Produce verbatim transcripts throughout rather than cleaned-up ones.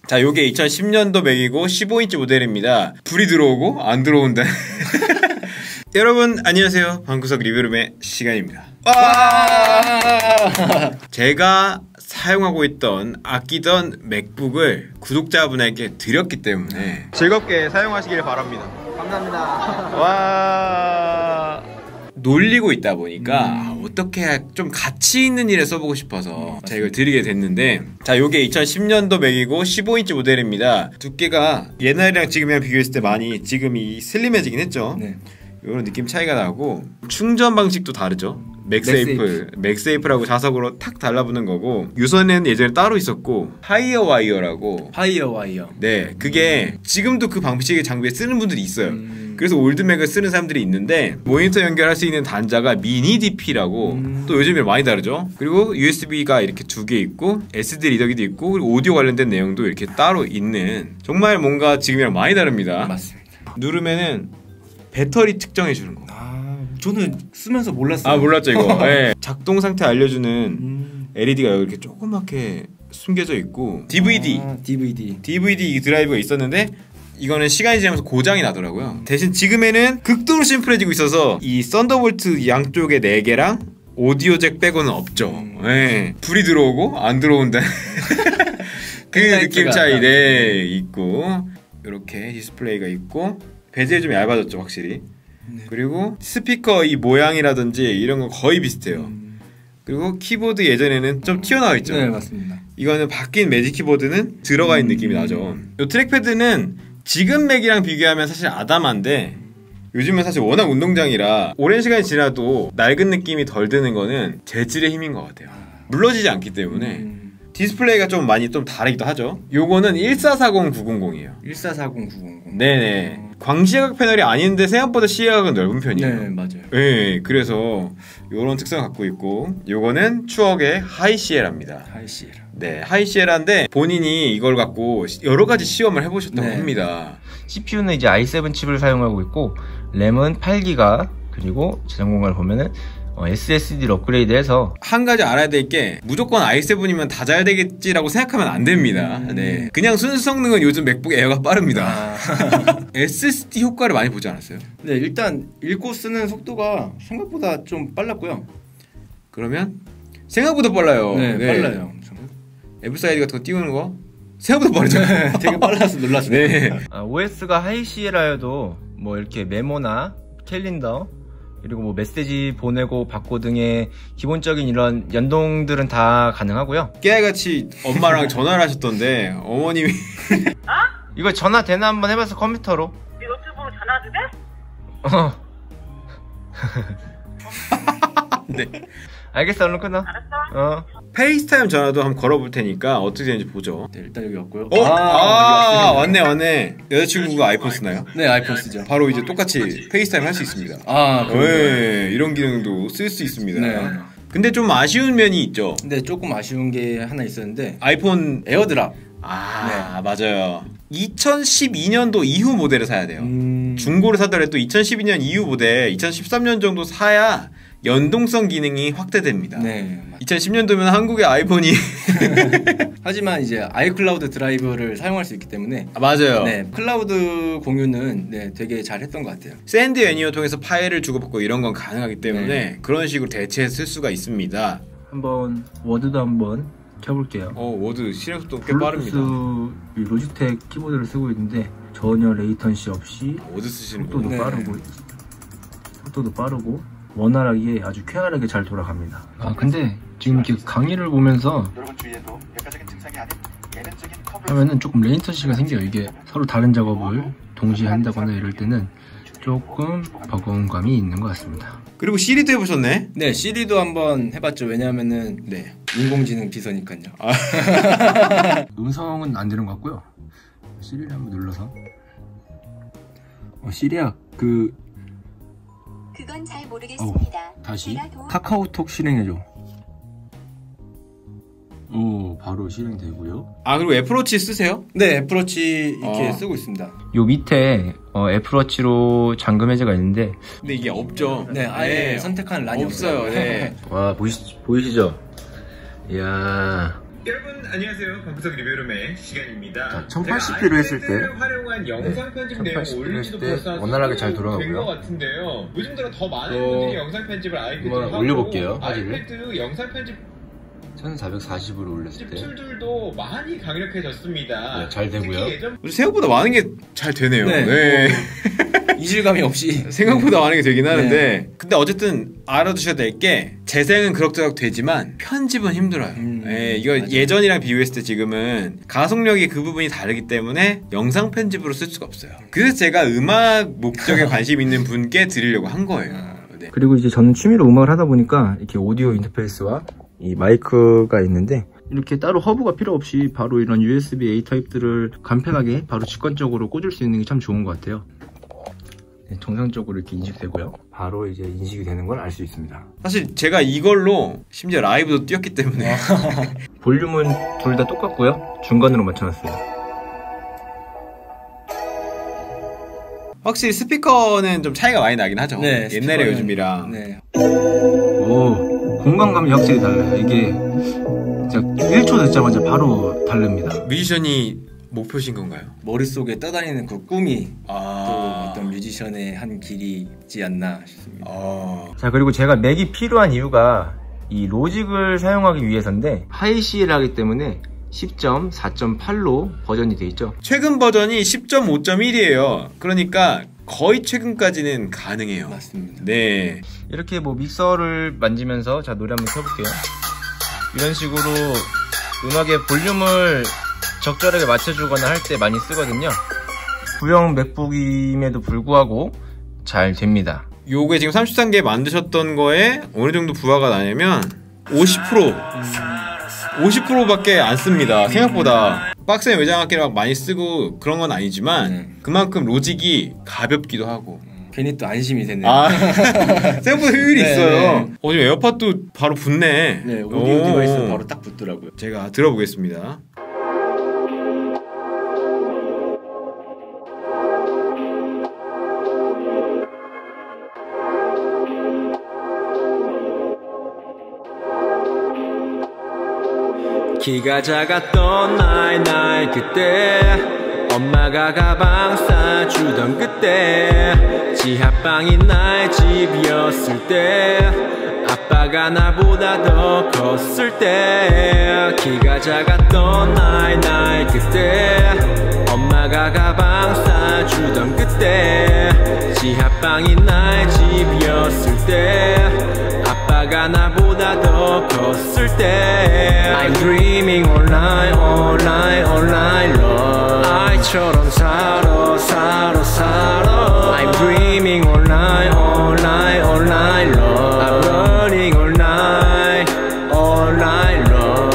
자, 요게 이천십 년도 맥이고 십오 인치 모델입니다. 불이 들어오고 안 들어온다. 여러분 안녕하세요. 방구석 리뷰룸의 시간입니다. 제가 사용하고 있던 아끼던 맥북을 구독자분에게 드렸기 때문에 즐겁게 사용하시길 바랍니다. 감사합니다. 와, 놀리고 있다 보니까 음. 어떻게 좀 가치 있는 일에 써보고 싶어서 음, 제가 이걸 드리게 됐는데, 자, 요게 이천십 년도 맥이고 십오 인치 모델입니다. 두께가 옛날이랑 지금이랑 비교했을 때 많이 지금이 슬림해지긴 했죠. 네. 이런 느낌 차이가 나고 충전 방식도 다르죠. 맥세이프, 맥세이프라고 자석으로 탁 달라붙는 거고, 유선은 예전에 따로 있었고 하이어 와이어라고. 하이어 와이어. 네, 그게 음. 지금도 그 방식의 장비에 쓰는 분들이 있어요. 음. 그래서 올드맥을 쓰는 사람들이 있는데 모니터 연결할 수 있는 단자가 미니 디피라고 음. 또 요즘에 많이 다르죠. 그리고 유에스비가 이렇게 두 개 있고 에스디 리더기도 있고, 그리고 오디오 관련된 내용도 이렇게 따로 있는, 정말 뭔가 지금이랑 많이 다릅니다. 맞습니다. 누르면은 배터리 측정해 주는 거. 아, 저는 쓰면서 몰랐어요. 아, 몰랐죠 이거. 네. 작동 상태 알려주는 음. 엘이디가 여기 이렇게 조그맣게 숨겨져 있고, 디브이디, 아, 디브이디, 디브이디 드라이브가 있었는데 이거는 시간이 지나면서 고장이 나더라고요. 대신 지금에는 극도로 심플해지고 있어서 이 썬더볼트 양쪽에 네 개랑 오디오 잭 빼고는 없죠. 음. 네. 불이 들어오고 안 들어온다. 그 느낌 차이 네 있고, 이렇게 디스플레이가 있고 베젤이 좀 얇아졌죠 확실히. 네. 그리고 스피커 이 모양이라든지 이런 거 거의 비슷해요. 음. 그리고 키보드 예전에는 좀 튀어나와 있죠. 네, 맞습니다. 이거는 바뀐 매직 키보드는 들어가 있는 음. 느낌이 나죠. 이 트랙패드는 지금 맥이랑 비교하면 사실 아담한데, 요즘은 사실 워낙 운동장이라 오랜 시간이 지나도 낡은 느낌이 덜 드는 거는 재질의 힘인 것 같아요. 물러지지 않기 때문에. 음. 디스플레이가 좀 많이 좀 다르기도 하죠. 요거는 일사사공 구백이에요. 일사사공 구백. 네네. 어. 광시야각 패널이 아닌데 생각보다 시야각은 넓은 편이에요. 네, 맞아요. 네, 그래서 요런 특성을 갖고 있고, 요거는 추억의 하이시에라입니다. 하이시에라. 네, 하이시에라인데 본인이 이걸 갖고 여러 가지 시험을 해보셨다고 네. 합니다. 씨피유는 이제 아이 세븐 칩을 사용하고 있고, 램은 팔 기가, 그리고 저장 공간을 보면은 어, 에스에스디를 업그레이드해서. 한 가지 알아야 될 게, 무조건 아이 세븐이면 다 잘 되겠지라고 생각하면 안 됩니다. 음. 네, 그냥 순수 성능은 요즘 맥북 에어가 빠릅니다. 아. 에스에스디 효과를 많이 보지 않았어요? 네, 일단 읽고 쓰는 속도가 생각보다 좀 빨랐고요. 그러면 생각보다 빨라요. 네, 네. 빨라요. 앱사이드 같은 거 띄우는 거 생각보다 빠르죠. 되게 빨라서 놀랐어요. 네. 아, 오에스가 하이시에라여도 뭐 이렇게 메모나 캘린더, 그리고 뭐 메시지 보내고 받고 등의 기본적인 이런 연동들은 다 가능하고요. 깨알같이 엄마랑 전화를 하셨던데 어머님이 어? 이거 전화 되나 한번 해봐서 컴퓨터로. 네 노트북으로 전화도 돼? 네. 알겠어, 얼른 끊어. 알았어. 어. 페이스타임 전화도 한번 걸어볼 테니까 어떻게 되는지 보죠. 네, 일단 여기 왔고요. 어? 아, 아 왔네 왔네. 여자친구가 아이폰 쓰나요? 네, 아이폰 쓰죠. 바로 이제 똑같이 페이스타임 할 수 있습니다. 아, 네, 이런 기능도 쓸 수 있습니다. 네. 근데 좀 아쉬운 면이 있죠. 근데 조금 아쉬운 게 하나 있었는데, 아이폰 에어드랍. 아, 네. 맞아요. 이천십이 년도 이후 모델을 사야 돼요. 음... 중고를 사더라도 이천십이 년 이후 모델, 이천십삼 년 정도 사야 연동성 기능이 확대됩니다. 네, 이천십 년도면 한국의 아이폰이 하지만 이제 아이클라우드 드라이브를 사용할 수 있기 때문에. 아, 맞아요. 네, 클라우드 공유는 네, 되게 잘 했던 것 같아요. 샌드 애니어 통해서 파일을 주고받고 이런 건 가능하기 때문에 네. 그런 식으로 대체해 쓸 수가 있습니다. 한번 워드도 한번 켜볼게요. 어, 워드 실행 속도 꽤 빠릅니다. 로지텍 키보드를 쓰고 있는데 전혀 레이턴시 없이 아, 워드 쓰시는 속도도 네. 빠르고 속도도 빠르고 원활하게 아주 쾌활하게 잘 돌아갑니다. 아, 근데 지금 이렇게 강의를 보면서 하면은 조금 레이턴시가 생겨요. 이게 서로 다른 작업을 동시에 한다거나 이럴 때는 조금 버거운 감이 있는 것 같습니다. 그리고 시리도 해보셨네? 네, 시리도 한번 해봤죠. 왜냐하면은 네, 인공지능 비서니까요. 아. 음성은 안 되는 것 같고요. 시리를 한번 눌러서 어, 시리야 그 그건 잘 모르겠습니다. 어, 다시 카카오톡 실행해줘. 오, 바로 실행되고요. 아, 그리고 애플워치 쓰세요? 네, 애플워치 이렇게 어. 쓰고 있습니다. 요 밑에 어, 애플워치로 잠금 해제가 있는데, 근데 이게 없죠. 네, 아예 네, 선택하는 란이 없어요. 없어요. 네. 와, 보이시, 보이시죠? 이야, 여러분 안녕하세요. 방구석 리뷰룸의 시간입니다. 자, 천팔십 피로 했을 때 활용한 영상 편집 내용 올리지도 벌써 원활하게 잘 돌아가고요. 된것 같은데요. 요즘 들어 더 많은 어, 분들이 영상 편집을 아이패드로 한번 하고 올려볼게요, 화질을. 아이패드 영상 편집 천사백사십으로 올렸을 때 툴들도 많이 강력해졌습니다. 네, 잘 되고요. 예전... 생각보다 많은 게 잘 되네요. 네. 네. 이질감이 없이 생각보다 많은 게 되긴 하는데 네. 근데 어쨌든 알아두셔야 될 게 재생은 그럭저럭 되지만 편집은 힘들어요. 음, 예, 이거 맞아요. 예전이랑 비교했을 때 지금은 가속력이 그 부분이 다르기 때문에 영상 편집으로 쓸 수가 없어요. 그래서 제가 음악 목적에 관심 있는 분께 드리려고 한 거예요. 네. 그리고 이제 저는 취미로 음악을 하다 보니까 이렇게 오디오 인터페이스와 이 마이크가 있는데 이렇게 따로 허브가 필요 없이 바로 이런 유에스비 A 타입들을 간편하게 바로 직관적으로 꽂을 수 있는 게 참 좋은 것 같아요. 네, 정상적으로 이렇게 인식되고요. 바로 이제 인식이 되는 걸 알 수 있습니다. 사실 제가 이걸로 심지어 라이브도 뛰었기 때문에 볼륨은 둘 다 똑같고요. 중간으로 맞춰놨어요. 확실히 스피커는 좀 차이가 많이 나긴 하죠. 네, 옛날에 스피커는- 요즘이랑. 네. 오, 공간감이 확실히 달라요. 이게 진짜 일 초 듣자마자 바로 다릅니다. 뮤지션이 목표신 건가요? 머릿속에 떠다니는 그 꿈이 아... 또 어떤 뮤지션의 한 길이지 않나 싶습니다. 아... 자, 그리고 제가 맥이 필요한 이유가 이 로직을 사용하기 위해서인데 하이씨엘 하기 때문에 십 점 사 점 팔로 버전이 돼 있죠. 최근 버전이 십 점 오 점 일이에요. 그러니까 거의 최근까지는 가능해요. 맞습니다. 네. 이렇게 뭐 믹서를 만지면서 자 노래 한번 켜볼게요. 이런 식으로 음악의 볼륨을 적절하게 맞춰주거나 할 때 많이 쓰거든요. 구형 맥북임에도 불구하고 잘 됩니다. 요게 지금 삼십삼 개 만드셨던 거에 어느 정도 부하가 나냐면 오십 퍼센트 오십 퍼센트밖에 안 씁니다. 생각보다 박스에 외장하기를 막 많이 쓰고 그런 건 아니지만 음. 그만큼 로직이 가볍기도 하고 괜히 또 안심이 되네요. 아 생각보다 효율이 네, 있어요. 네. 어, 지금 에어팟도 바로 붙네. 네, 오디오 오. 디바이스 바로 딱 붙더라고요. 제가 들어보겠습니다. 키가 작았던 나의 나의 그때 엄마가 가방 싸주던 그때 지하방이 나의 집이었을 때 아빠가 나보다 더 컸을 때 키가 작았던 나의 나의 그때 엄마가 가방 싸주던 그때 지하방이 나의 집이었을 때 아빠가 나보다 더 컸을 때 I'm dreaming all night all night all night long 아이처럼 살아 살아 살아 I'm dreaming all night all night all night long I'm running all night all night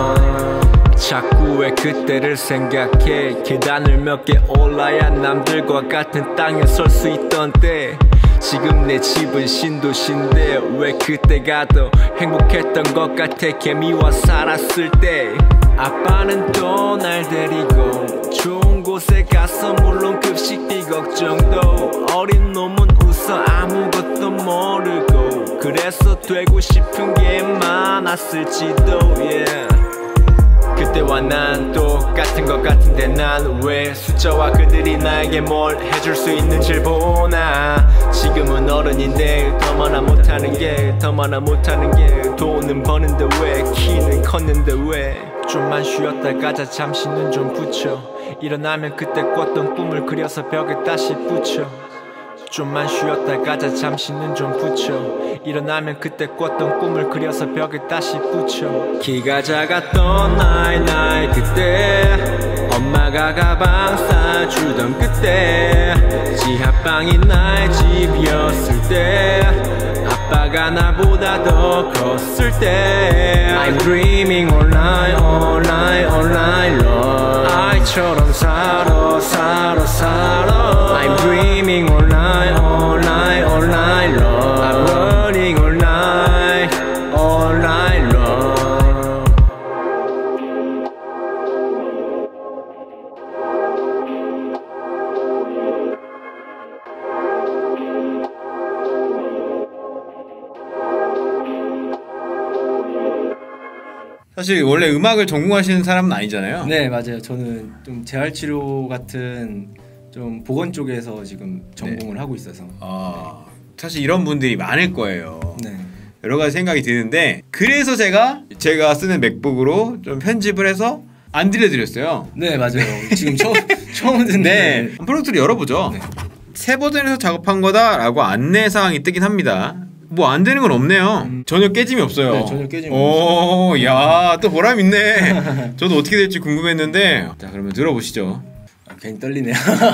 long 자꾸 왜 그때를 생각해 계단을 몇 개 올라야 남들과 같은 땅에 설 수 있던 때 지금 내 집은 신도시인데 왜 그때가 더 행복했던 것 같아 개미와 살았을 때 아빠는 또 날 데리고 좋은 곳에 가서 물론 급식비 걱정도 어린 놈은 웃어 아무것도 모르고 그래서 되고 싶은 게 많았을지도 yeah. 그때와 난 똑같은 것 같은데 난 왜 숫자와 그들이 나에게 뭘 해줄 수 있는지를 보나 지금은 어른인데 더 많아 못하는 게 더 많아 못하는 게 돈은 버는데 왜 키는 컸는데 왜 좀만 쉬었다 가자 잠시 눈 좀 붙여 일어나면 그때 꿨던 꿈을 그려서 벽에 다시 붙여 좀만 쉬었다 가자 잠시 눈 좀 붙여 일어나면 그때 꿨던 꿈을 그려서 벽에 다시 붙여 키가 작았던 나의 나의 그때 엄마가 가방 싸주던 그때 지하방이 나의 집이었을 때 아빠가 나보다 더 컸을 때 I'm dreaming all night all night all night long 아이처럼 살아 살아 살아 I'm dreaming all night all night all night long I'm running all night all night long 사실 원래 음악을 전공하시는 사람은 아니잖아요. 네 맞아요. 저는 좀 재활치료 같은 좀 보건 쪽에서 지금 전공을 네. 하고 있어서. 아 사실 이런 분들이 많을 거예요. 네. 여러 가지 생각이 드는데 그래서 제가 제가 쓰는 맥북으로 좀 편집을 해서 안 들려드렸어요. 네 맞아요. 지금 처음 처음 듣는데 네. 프로젝트를 열어보죠. 네. 새 버전에서 작업한 거다라고 안내 사항이 뜨긴 합니다. 뭐 안 되는 건 없네요. 음. 전혀 깨짐이 없어요. 네, 전혀 깨짐이 없어요. 오, 야, 또 보람 있네. 저도 어떻게 될지 궁금했는데. 자, 그러면 들어보시죠. 아, 괜히 떨리네요.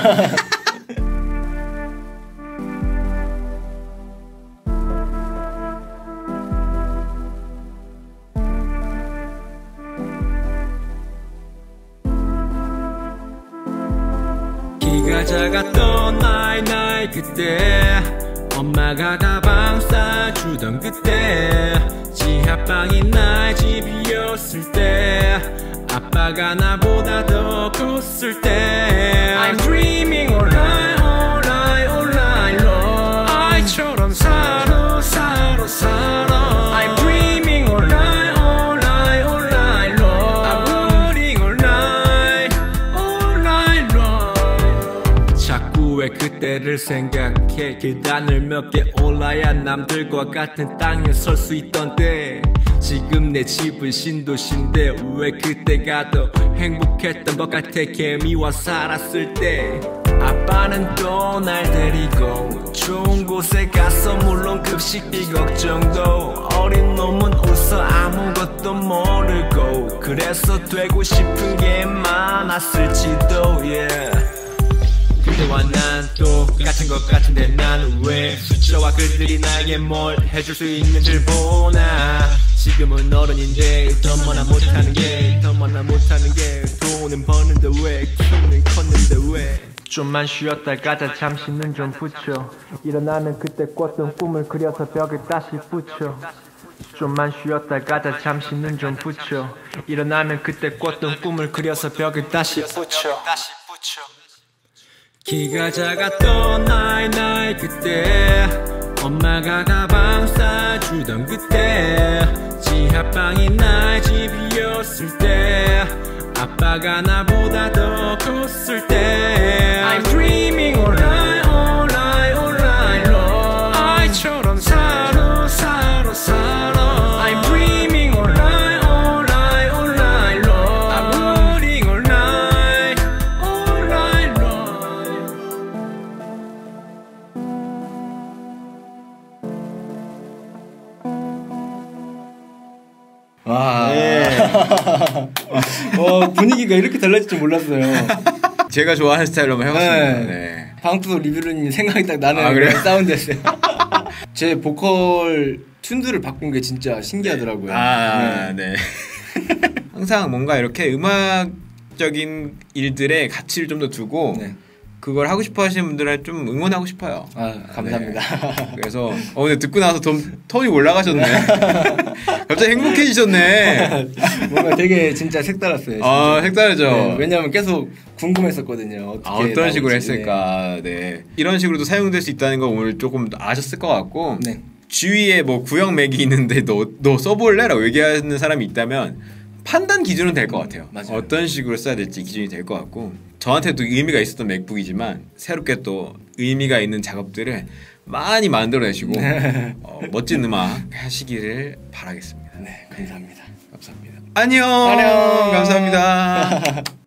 키가 작았던 나이 나이 그때 엄마가 가방 싸주던 그때 지하방이 나의 집이었을 때 아빠가 나보다 더 컸을 때 I'm dreaming all night all night all night long 아이처럼 살아 살아 살아 I'm dreaming all night all night all night long I'm running all night all night long 자꾸 왜 그때를 생각해 계단을 몇 개 올라야 남들과 같은 땅에 설 수 있던 때 지금 내 집은 신도시인데 왜 그때가 더 행복했던 것 같아 개미와 살았을 때 아빠는 또 날 데리고 좋은 곳에 가서 물론 급식비 걱정도 어린 놈은 웃어 아무것도 모르고 그래서 되고 싶은 게 많았을지도 yeah. 그때와 난 똑같은 것 같은데 난 왜 숫자와 글들이 나에게 뭘 해줄 수 있는지를 보나 지금은 어른인데 더 많아 못하는 게 더 많아 못하는 게 돈은 버는데 왜 키는 컸는데 왜 좀만 쉬었다 가자 잠시는 좀 붙여 일어나면 그때 꿨던 꿈을 그려서 벽에 다시 붙여 좀만 쉬었다 가자 잠시는 좀 붙여 일어나면 그때 꿨던 꿈을 그려서 벽에 다시 붙여 키가 작았던 나이 나이 그때 엄마가 가방 싸주던 그때 지하방이 나의 집이었을 때 아빠가 나보다 더 컸을 때 I'm dreaming all night all night all night long 아이처럼 살아 살아 살아 I'm dreaming all night all night all night long I'm running all night all night long 와, 네. 와 분위기가 이렇게 달라질 줄 몰랐어요. 제가 좋아하는 스타일로 한번 해봤습니다. 네. 네. 방투도 리뷰르님 생각이 딱 나는 아, 그래요? 사운드였어요. 제 보컬 튠드를 바꾼 게 진짜 신기하더라고요. 아, 네. 네. 항상 뭔가 이렇게 음악적인 일들에 가치를 좀 더 두고 네. 그걸 하고 싶어 하시는 분들은 좀 응원하고 싶어요. 아, 감사합니다. 네. 그래서 어, 근데 듣고 나서 좀 톤이 올라가셨네. 갑자기 행복해지셨네. 뭔가 되게 진짜 색달랐어요. 진짜. 아, 색다르죠. 네, 왜냐면 계속 궁금했었거든요. 어떻게 아, 어떤 식으로 나올지. 했을까. 네. 네. 이런 식으로도 사용될 수 있다는 거 오늘 조금 아셨을 것 같고. 네. 주위에 뭐 구형 맥이 있는데 너, 너 써볼래? 라고 얘기하는 사람이 있다면 판단 기준은 될 것 같아요. 맞아요. 어떤 식으로 써야 될지 기준이 될 것 같고 저한테도 의미가 있었던 맥북이지만 새롭게 또 의미가 있는 작업들을 많이 만들어내시고 어, 멋진 음악 하시기를 바라겠습니다. 네, 감사합니다. 감사합니다. 안녕. 안녕. 감사합니다.